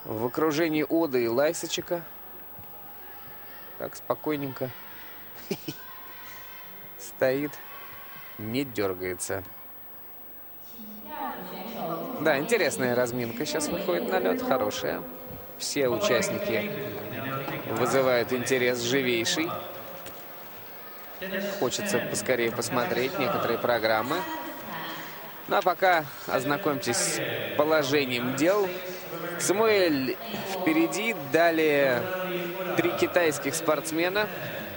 в окружении Оды и Лайсачика. Так спокойненько стоит, не дергается. Да, интересная разминка сейчас выходит на лед, хорошая. Все участники вызывают интерес живейший. Хочется поскорее посмотреть некоторые программы. Ну а пока ознакомьтесь с положением дел. Самуэль впереди, далее 3 китайских спортсмена.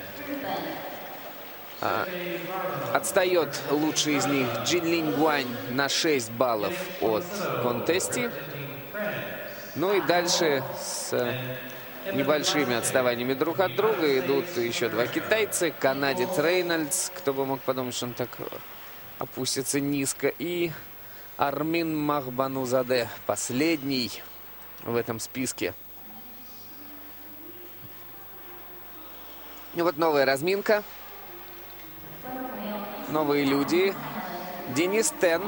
Отстает лучший из них Джин Линь Гуань на 6 баллов от Контести. Ну и дальше с небольшими отставаниями друг от друга идут еще 2 китайца. Канадец Рейнольдс, кто бы мог подумать, что он так опустится низко. И Армин Махбанузаде, последний в этом списке. И вот новая разминка. Новые люди. Денис Тен,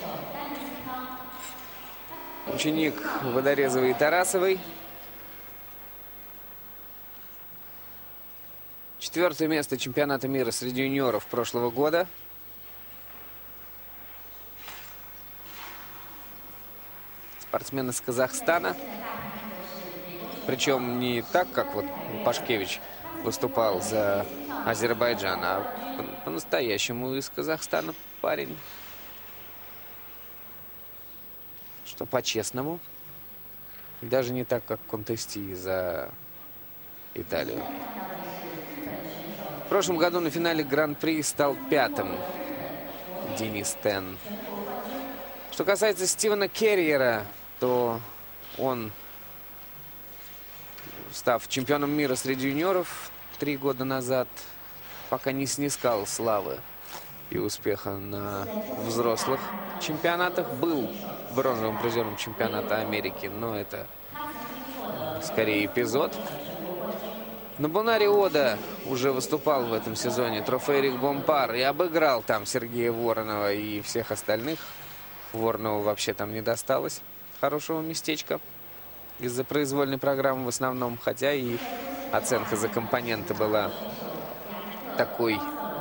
ученик Водорезовой и Тарасовой. 4-е место чемпионата мира среди юниоров прошлого года. Спортсмен из Казахстана. Причем не так, как вот Пашкевич выступал за Азербайджан, а по-настоящему из Казахстана парень. Что по-честному. Даже не так, как Контести за Италию. В прошлом году на финале Гран-при стал 5-м Денис Тен. Что касается Стивена Керриера, то он, став чемпионом мира среди юниоров 3 года назад, пока не снискал славы и успеха на взрослых чемпионатах. Был бронзовым призером чемпионата Америки, но это скорее эпизод. Нобунари Ода уже выступал в этом сезоне, Трофей Бомпар, и обыграл там Сергея Воронова и всех остальных. Воронову вообще там не досталось хорошего местечка из-за произвольной программы в основном, хотя и оценка за компоненты была такой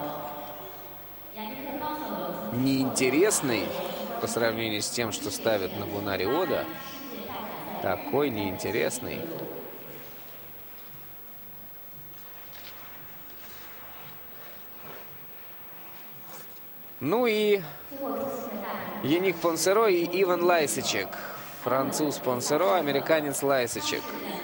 неинтересной по сравнению с тем, что ставят Нобунари Ода. Такой неинтересный. Ну и Яник Понсеро и Иван Лайсачек. Француз Понсеро, американец Лайсачек.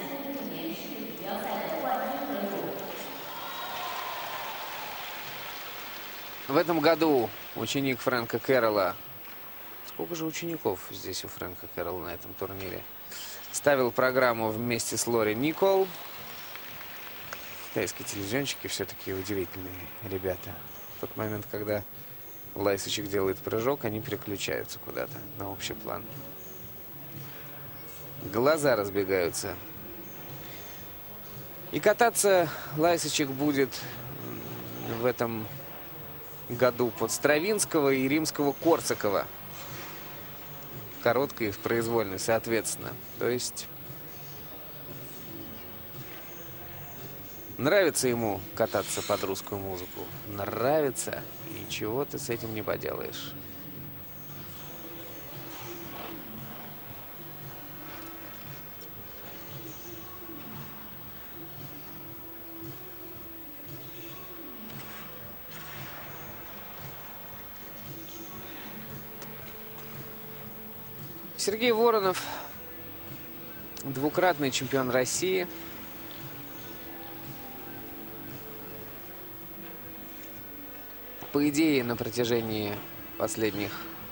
В этом году ученик Фрэнка Кэрролла, сколько же учеников здесь у Фрэнка Кэрролла на этом турнире, ставил программу вместе с Лори Никол. Китайские телевизионщики все-таки удивительные ребята. В тот момент, когда Лайсачек делает прыжок, они переключаются куда-то на общий план. Глаза разбегаются. И кататься Лайсачек будет в этом году под Стравинского и римского Корсакова. Короткой и в произвольной, соответственно. То есть нравится ему кататься под русскую музыку. Нравится. Ничего ты с этим не поделаешь. Сергей Воронов, двукратный чемпион России. По идее, на протяжении последних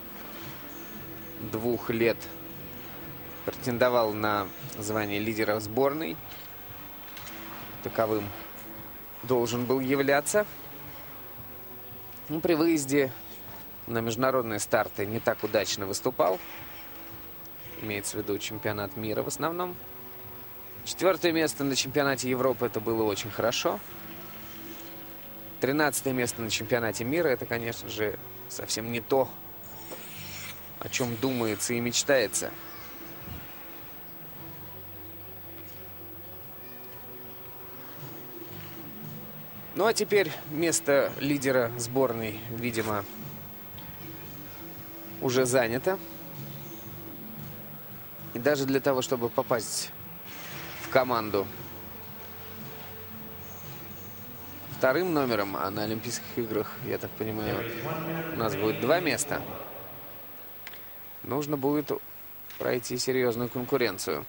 2 лет претендовал на звание лидера сборной. Таковым должен был являться. Но при выезде на международные старты не так удачно выступал. Имеется в виду чемпионат мира в основном. 4-е место на чемпионате Европы — это было очень хорошо. 13-е место на чемпионате мира — это, конечно же, совсем не то, о чем думается и мечтается. Ну а теперь место лидера сборной, видимо, уже занято. И даже для того, чтобы попасть в команду вторым номером, а на Олимпийских играх, я так понимаю, у нас будет 2 места, нужно будет пройти серьезную конкуренцию.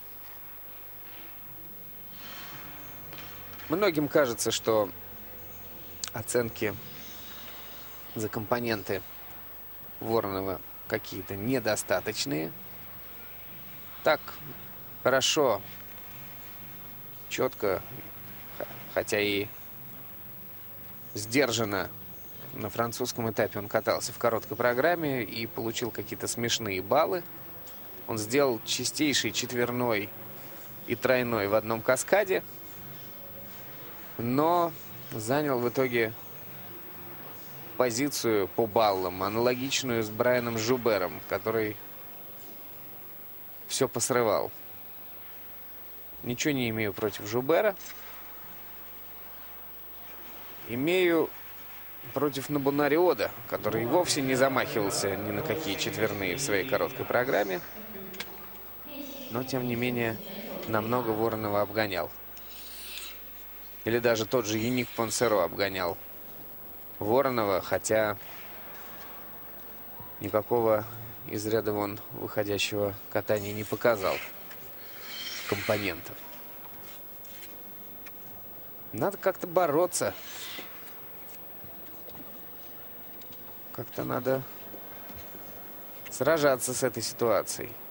Многим кажется, что оценки за компоненты Воронова какие-то недостаточные. Так хорошо, четко, хотя и сдержанно на французском этапе он катался в короткой программе и получил какие-то смешные баллы. Он сделал чистейший четверной и тройной в одном каскаде, но занял в итоге позицию по баллам, аналогичную с Брайаном Жубером, который все посрывал. Ничего не имею против Жубера. Имею против Набунариода, который вовсе не замахивался ни на какие четверные в своей короткой программе, но, тем не менее, намного Воронова обгонял. Или даже тот же Яник Понсеро обгонял Воронова, хотя никакого из ряда вон выходящего катания не показал компонентов. Надо как-то бороться. Как-то надо сражаться с этой ситуацией.